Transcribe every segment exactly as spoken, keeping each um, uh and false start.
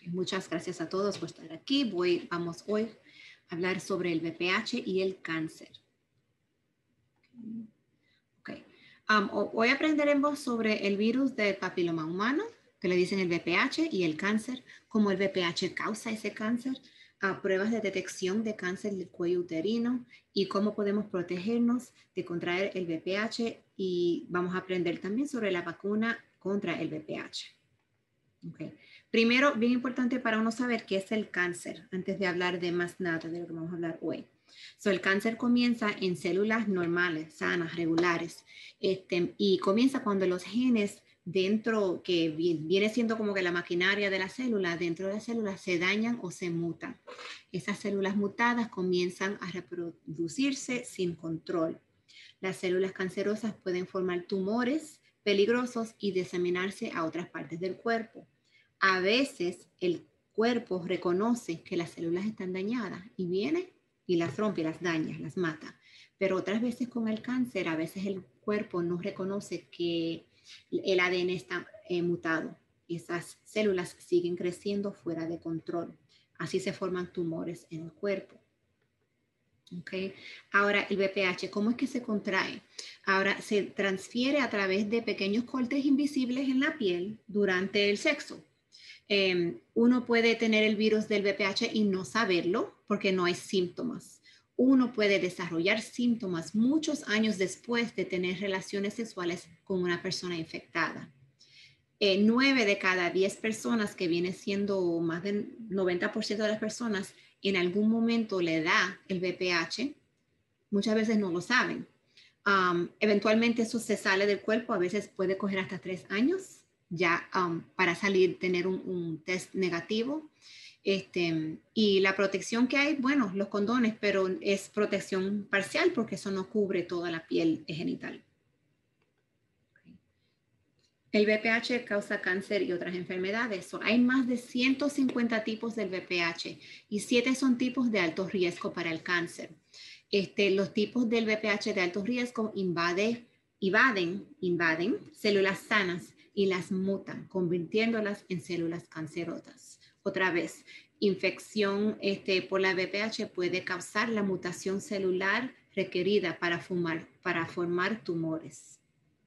Muchas gracias a todos por estar aquí. Voy, vamos hoy a hablar sobre el V P H y el cáncer. Okay. Um, hoy aprenderemos sobre el virus del papiloma humano, que le dicen el V P H, y el cáncer, cómo el V P H causa ese cáncer, uh, pruebas de detección de cáncer del cuello uterino y cómo podemos protegernos de contraer el V P H, y vamos a aprender también sobre la vacuna contra el V P H. Okay. Primero, bien importante para uno saber qué es el cáncer, antes de hablar de más nada de lo que vamos a hablar hoy. So, el cáncer comienza en células normales, sanas, regulares, este, y comienza cuando los genes dentro, que viene siendo como que la maquinaria de la célula, dentro de la célula se dañan o se mutan. Esas células mutadas comienzan a reproducirse sin control. Las células cancerosas pueden formar tumores peligrosos y diseminarse a otras partes del cuerpo. A veces el cuerpo reconoce que las células están dañadas y viene y las rompe, las daña, las mata. Pero otras veces con el cáncer, a veces el cuerpo no reconoce que el A D N está eh, mutado. Esas células siguen creciendo fuera de control. Así se forman tumores en el cuerpo. Okay. Ahora el V P H, ¿cómo es que se contrae? Ahora se transfiere a través de pequeños cortes invisibles en la piel durante el sexo. Eh, uno puede tener el virus del V P H y no saberlo porque no hay síntomas. Uno puede desarrollar síntomas muchos años después de tener relaciones sexuales con una persona infectada. Eh, nueve de cada diez personas, que viene siendo más del noventa por ciento de las personas, en algún momento le da el V P H. Muchas veces no lo saben. Um, eventualmente eso se sale del cuerpo, a veces puede coger hasta tres años ya um, para salir, tener un, un test negativo. Este, y la protección que hay, bueno, los condones, pero es protección parcial porque eso no cubre toda la piel genital. El V P H causa cáncer y otras enfermedades. So, hay más de ciento cincuenta tipos del V P H y siete son tipos de alto riesgo para el cáncer. Este, los tipos del V P H de alto riesgo invade, invaden, invaden células sanas y las mutan, convirtiéndolas en células cancerosas. Otra vez, infección este, por la V P H puede causar la mutación celular requerida para, fumar, para formar tumores.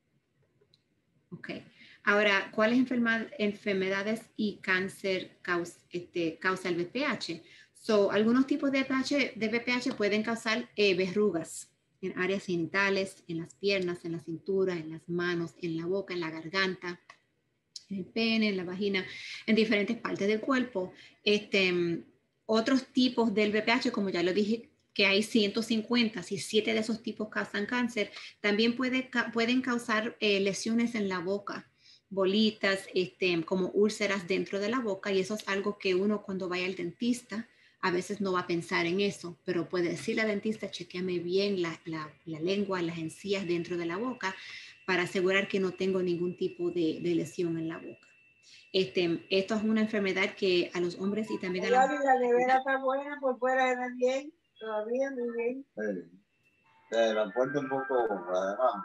Ok. Ahora, ¿cuáles enferma, enfermedades y cáncer causa, este, causa el V P H? So, algunos tipos de, V P H, de V P H pueden causar eh, verrugas en áreas genitales, en las piernas, en la cintura, en las manos, en la boca, en la garganta, en el pene, en la vagina, en diferentes partes del cuerpo. Este, otros tipos del V P H, como ya lo dije, que hay ciento cincuenta, si siete de esos tipos causan cáncer, también puede, pueden causar eh, lesiones en la boca, bolitas, este, como úlceras dentro de la boca, y eso es algo que uno cuando vaya al dentista a veces no va a pensar en eso, pero puede decirle al dentista, chequeame bien la, la, la lengua, las encías dentro de la boca para asegurar que no tengo ningún tipo de, de lesión en la boca. Este, esto es una enfermedad que a los hombres y también a las mujeres... La nevera está buena, por fuera se ve bien, todavía muy bien. Eh, la puerta un poco además.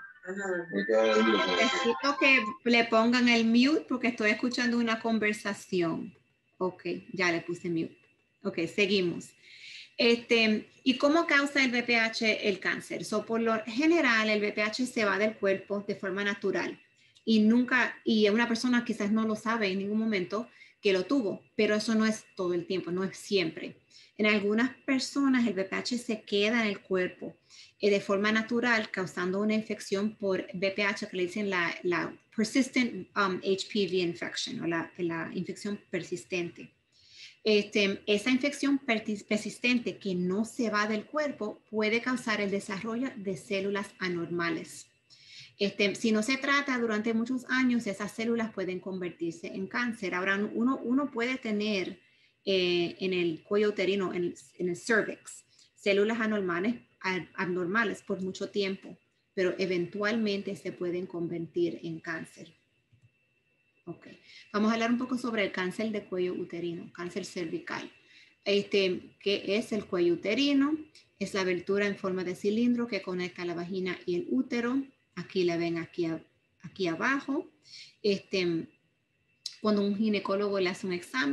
Necesito que le pongan el mute porque estoy escuchando una conversación. Ok, ya le puse mute. Ok, seguimos. Este, ¿y cómo causa el V P H el cáncer? So, por lo general, el V P H se va del cuerpo de forma natural y nunca, y una persona quizás no lo sabe en ningún momento que lo tuvo, pero eso no es todo el tiempo, no es siempre. En algunas personas el V P H se queda en el cuerpo eh, de forma natural, causando una infección por V P H que le dicen la, la persistent um, H P V infection o la, la infección persistente. Este, esa infección persistente que no se va del cuerpo puede causar el desarrollo de células anormales. Este, si no se trata durante muchos años, esas células pueden convertirse en cáncer. Ahora, uno, uno puede tener eh, en el cuello uterino, en, en el cervix, células anormales, abnormales por mucho tiempo, pero eventualmente se pueden convertir en cáncer. Ok, vamos a hablar un poco sobre el cáncer de cuello uterino, cáncer cervical. Este, ¿qué es el cuello uterino? Es la abertura en forma de cilindro que conecta la vagina y el útero. Aquí la ven aquí, a, aquí abajo. Este, cuando un ginecólogo le hace un examen,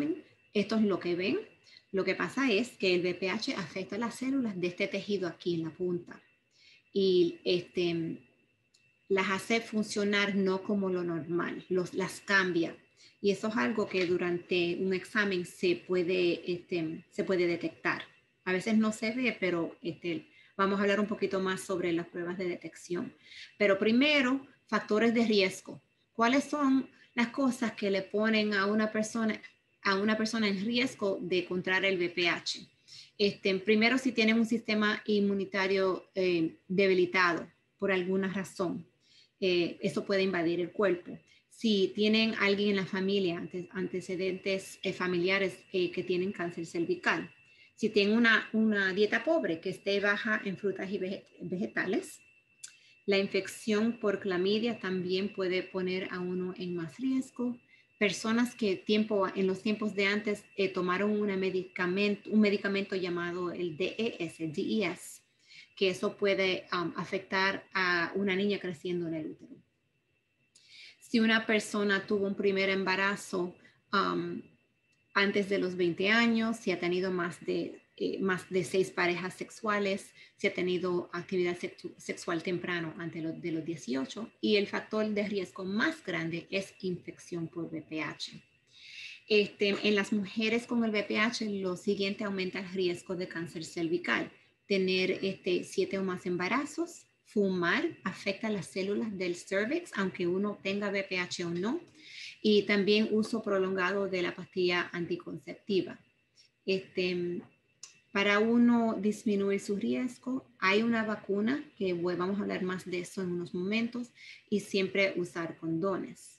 Esto es lo que ven. Lo que pasa es que el V P H afecta las células de este tejido aquí en la punta y este, las hace funcionar no como lo normal, los, las cambia. Y eso es algo que durante un examen se puede, este, se puede detectar. A veces no se ve, pero este, vamos a hablar un poquito más sobre las pruebas de detección. Pero primero, factores de riesgo. ¿Cuáles son las cosas que le ponen a una persona, a una persona en riesgo de contraer el V P H? Este, primero, si tienen un sistema inmunitario eh, debilitado por alguna razón, eh, eso puede invadir el cuerpo. Si tienen alguien en la familia, antecedentes eh, familiares eh, que tienen cáncer cervical, si tienen una, una dieta pobre que esté baja en frutas y vegetales, la infección por clamidia también puede poner a uno en más riesgo. Personas que tiempo, en los tiempos de antes eh, tomaron una medicamento, un medicamento llamado el D E S, D E S, que eso puede um, afectar a una niña creciendo en el útero. Si una persona tuvo un primer embarazo um, antes de los veinte años, si ha tenido más de, eh, más de seis parejas sexuales, si ha tenido actividad sexu sexual temprano antes de los, de los dieciocho, y el factor de riesgo más grande es infección por V P H. Este, en las mujeres con el V P H, lo siguiente aumenta el riesgo de cáncer cervical. Tener este, siete o más embarazos, fumar afecta las células del cervix, aunque uno tenga V P H o no, y también uso prolongado de la pastilla anticonceptiva. Este, para uno disminuir su riesgo, hay una vacuna, que vamos a hablar más de eso en unos momentos, y siempre usar condones.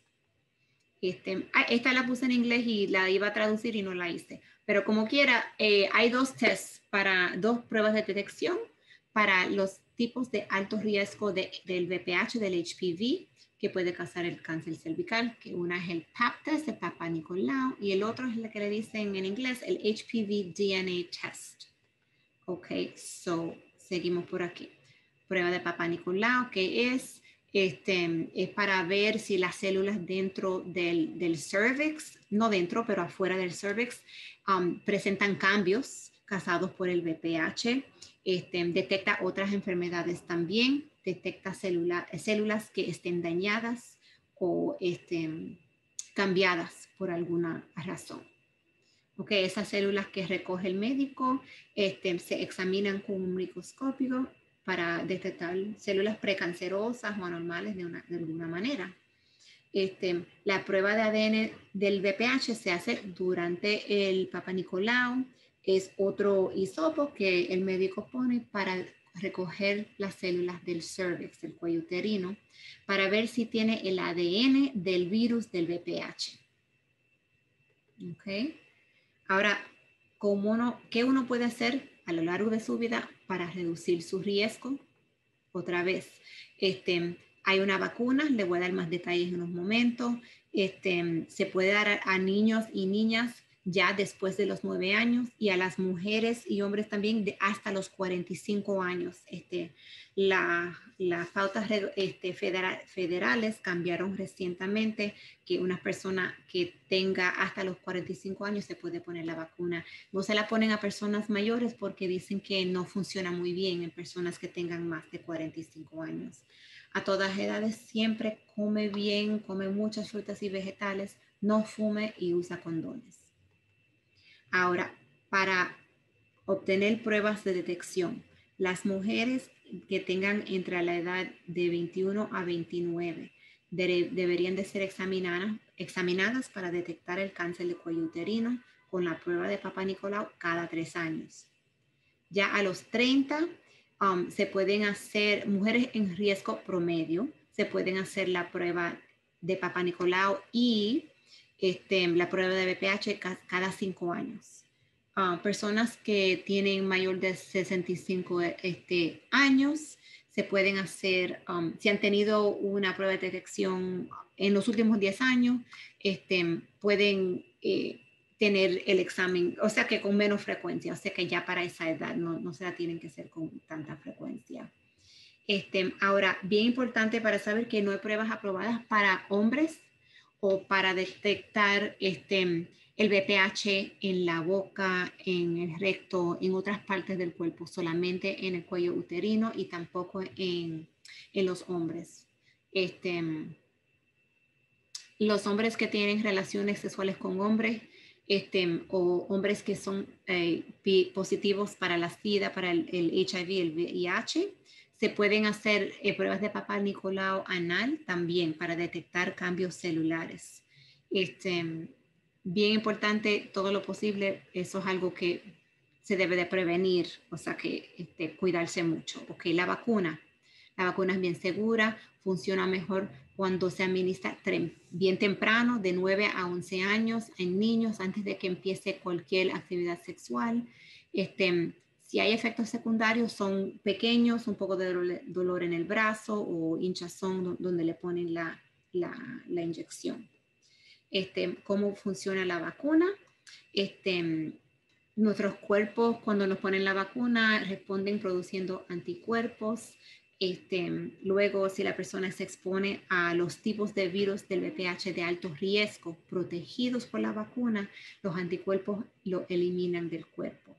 Este, esta la puse en inglés y la iba a traducir y no la hice. Pero como quiera, eh, hay dos tests para dos pruebas de detección para los tipos de alto riesgo de, del V P H, del H P V, que puede causar el cáncer cervical, que una es el P A P test, el Papa Nicolau, y el otro es el que le dicen en inglés, el H P V D N A test. Ok, so, seguimos por aquí. Prueba de Papa Nicolau, que es, este, es para ver si las células dentro del, del cervix, no dentro, pero afuera del cervix, um, presentan cambios causados por el V P H. Este, detecta otras enfermedades también, detecta célula, células que estén dañadas o este, cambiadas por alguna razón. Ok, esas células que recoge el médico este, se examinan con un microscopio para detectar células precancerosas o anormales de, una, de alguna manera. Este, la prueba de A D N del V P H se hace durante el Papa Nicolau. Es otro hisopo que el médico pone para recoger las células del cervix, del cuello uterino, para ver si tiene el A D N del virus del V P H. Ok. Ahora, ¿cómo uno, ¿qué uno puede hacer a lo largo de su vida para reducir su riesgo? Otra vez, este, hay una vacuna, le voy a dar más detalles en unos momentos. Este, se puede dar a, a niños y niñas ya después de los nueve años y a las mujeres y hombres también de hasta los cuarenta y cinco años. Este, la, las pautas este, federal, federales cambiaron recientemente que una persona que tenga hasta los cuarenta y cinco años se puede poner la vacuna. No se la ponen a personas mayores porque dicen que no funciona muy bien en personas que tengan más de cuarenta y cinco años. A todas edades siempre come bien, come muchas frutas y vegetales, no fume y usa condones. Ahora, para obtener pruebas de detección, las mujeres que tengan entre la edad de veintiuno a veintinueve de, deberían de ser examinadas, examinadas para detectar el cáncer de cuello uterino con la prueba de Papa Nicolau cada tres años. Ya a los treinta um, se pueden hacer, mujeres en riesgo promedio, se pueden hacer la prueba de Papa Nicolau y este, la prueba de V P H cada cinco años. Uh, personas que tienen mayor de sesenta y cinco este, años se pueden hacer, um, si han tenido una prueba de detección en los últimos diez años, este, pueden eh, tener el examen, o sea que con menos frecuencia, o sea que ya para esa edad no, no se la tienen que hacer con tanta frecuencia. Este, ahora, bien importante para saber que no hay pruebas aprobadas para hombres o para detectar este, el B P H en la boca, en el recto, en otras partes del cuerpo, solamente en el cuello uterino y tampoco en, en los hombres. Este, los hombres que tienen relaciones sexuales con hombres este, o hombres que son eh, positivos para la SIDA, para el, el H I V, el V I H, se pueden hacer eh, pruebas de Papá Nicolau anal también para detectar cambios celulares. Este, bien importante, todo lo posible, eso es algo que se debe de prevenir, o sea que este, cuidarse mucho. Ok, la vacuna. La vacuna es bien segura, funciona mejor cuando se administra bien temprano, de nueve a once años, en niños, antes de que empiece cualquier actividad sexual. Este, si hay efectos secundarios, son pequeños, un poco de dolor en el brazo o hinchazón donde le ponen la, la, la inyección. Este, ¿Cómo funciona la vacuna? Este, nuestros cuerpos, cuando nos ponen la vacuna, responden produciendo anticuerpos. Este, luego, si la persona se expone a los tipos de virus del V P H de alto riesgo protegidos por la vacuna, los anticuerpos lo eliminan del cuerpo.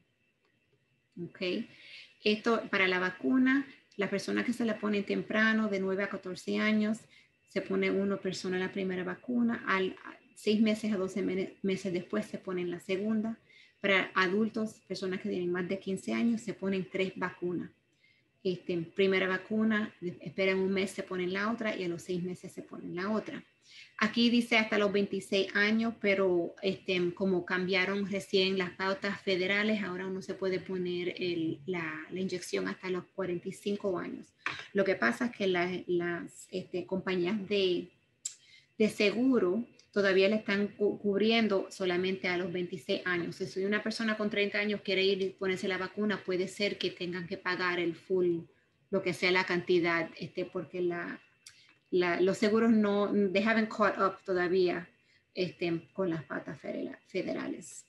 ¿Okay? Esto para la vacuna, la persona que se la pone temprano, de nueve a catorce años, se pone una persona la primera vacuna, al seis meses a doce meses después se pone la segunda. Para adultos, personas que tienen más de quince años, se ponen tres vacunas. Este, primera vacuna, esperan un mes, se ponen la otra y a los seis meses se ponen la otra. Aquí dice hasta los veintiséis años, pero este, como cambiaron recién las pautas federales, ahora uno se puede poner el, la, la inyección hasta los cuarenta y cinco años. Lo que pasa es que la, las este, compañías de, de seguro todavía le están cu cubriendo solamente a los veintiséis años. Si soy una persona con treinta años quiere ir y ponerse la vacuna, puede ser que tengan que pagar el full, lo que sea la cantidad, este, porque la, la, los seguros no, they haven't caught up todavía este, con las patas federales.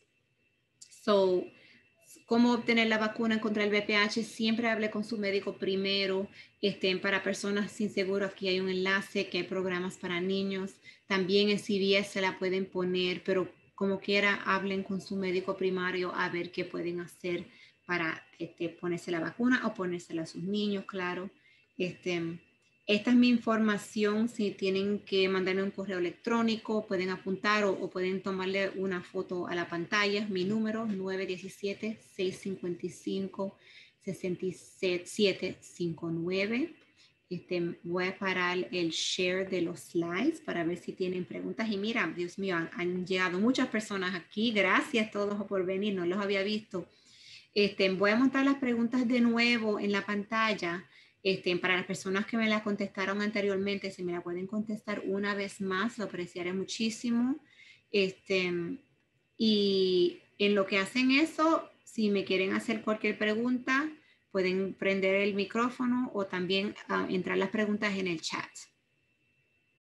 So, ¿cómo obtener la vacuna contra el V P H? Siempre hable con su médico primero. Este, para personas sin seguro, aquí hay un enlace que hay programas para niños. También en C V S se la pueden poner, pero como quiera, hablen con su médico primario a ver qué pueden hacer para este, ponerse la vacuna o ponérsela a sus niños, claro. Este, esta es mi información. Si tienen que mandarme un correo electrónico, pueden apuntar o, o pueden tomarle una foto a la pantalla. Mi número nueve uno siete, seis cinco cinco, seis siete cinco nueve. Este, voy a parar el share de los slides para ver si tienen preguntas. Y mira, Dios mío, han, han llegado muchas personas aquí. Gracias a todos por venir, no los había visto. Este, voy a montar las preguntas de nuevo en la pantalla. Este, para las personas que me la contestaron anteriormente, si me la pueden contestar una vez más, lo apreciaré muchísimo. Este, y en lo que hacen eso, si me quieren hacer cualquier pregunta, pueden prender el micrófono o también uh, entrar las preguntas en el chat.